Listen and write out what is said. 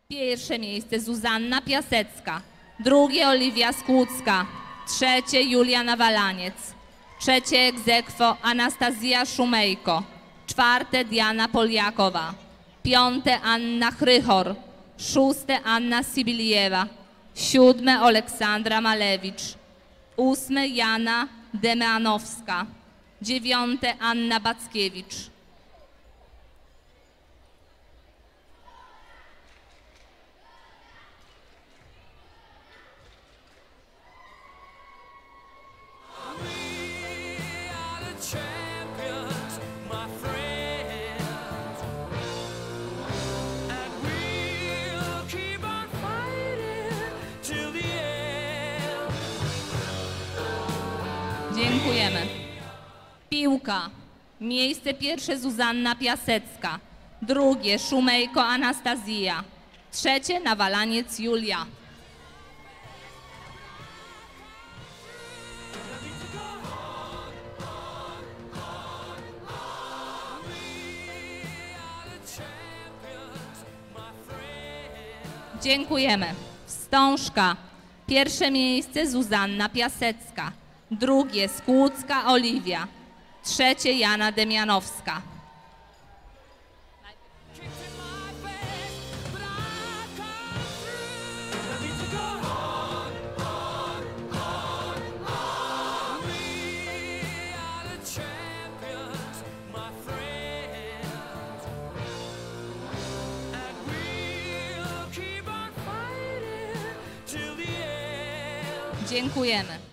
Pierwsze miejsce Zuzanna Piasecka, drugie Oliwia Skłucka, trzecie Julia Nawalaniec, trzecie ex aequo Anastazja Szumejko, czwarte Diana Poliakowa, piąte Anna Chrychor, szóste Anna Sibiliewa, siódme Aleksandra Malewicz, ósme Jana Demeanowska, dziewiąte Anna Backiewicz. Dziękujemy. Piłka. Miejsce pierwsze Zuzanna Piasecka, drugie Szumejko Anastazja, trzecie Nawalaniec Julia. Dziękujemy. Wstążka. Pierwsze miejsce Zuzanna Piasecka, drugie Skłucka Oliwia, trzecie Jana Demianowska. Dziękujemy.